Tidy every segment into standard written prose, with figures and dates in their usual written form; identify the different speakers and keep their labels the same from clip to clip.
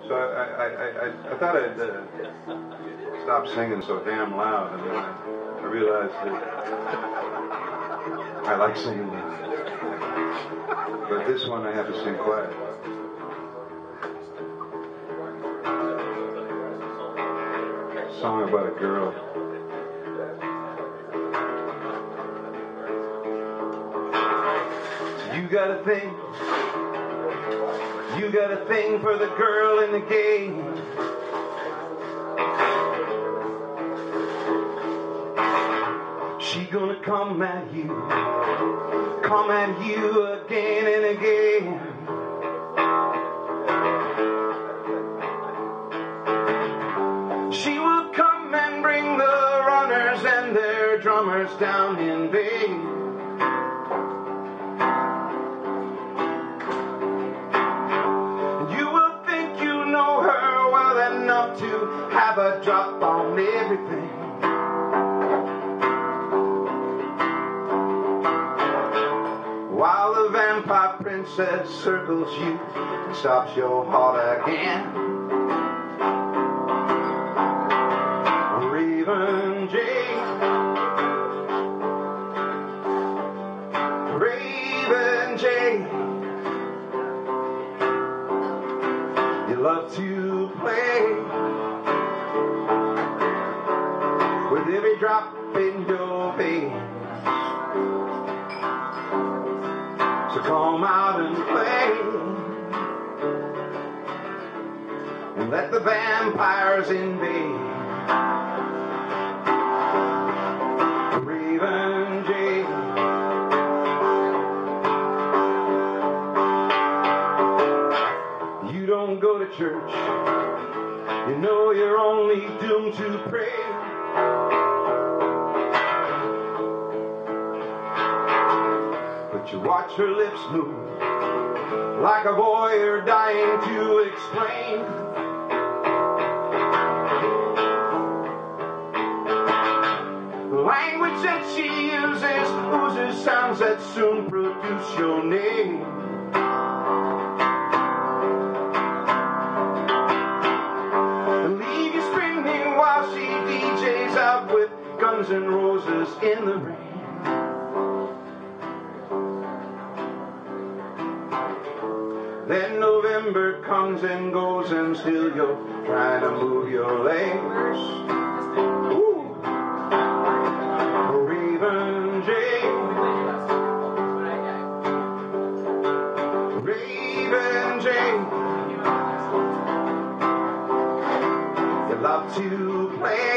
Speaker 1: So I thought I'd stop singing so damn loud, and then I realized that I like singing loud. But this one I have to sing quiet. A song about a girl. You got a thing. You got a thing for the girl in the game. She gonna come at you again and again. She will come and bring the runners and their drummers down in vain. To have a drop on everything. While the vampire princess circles you and stops your heart again. Raven Jane, Raven Jane, you love to play with every drop in your veins. So come out and play and let the vampires invade. Raven Jane, you don't go to church. You know you're only doomed to pray. But you watch her lips move like a boy you're dying to explain. The language that she uses oozes sounds that soon produce your name. And leave you screaming while she DJs out with Guns N' Roses in the rain. Then November comes and goes and still you're trying to move your legs. Ooh. Raven Jane, Raven Jane, you love to play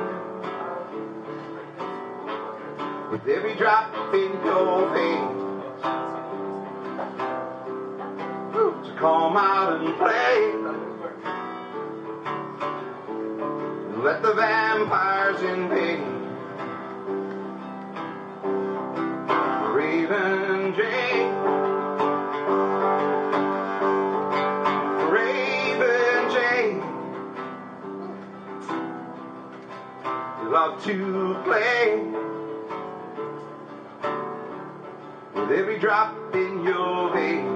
Speaker 1: with every drop in your veins. So come out and play and let the vampires invade. Raven Jane, Raven Jane, you love to play with every drop in your veins.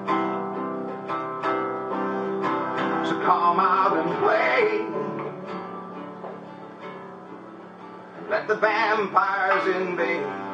Speaker 1: So come out and play. Let the vampires invade.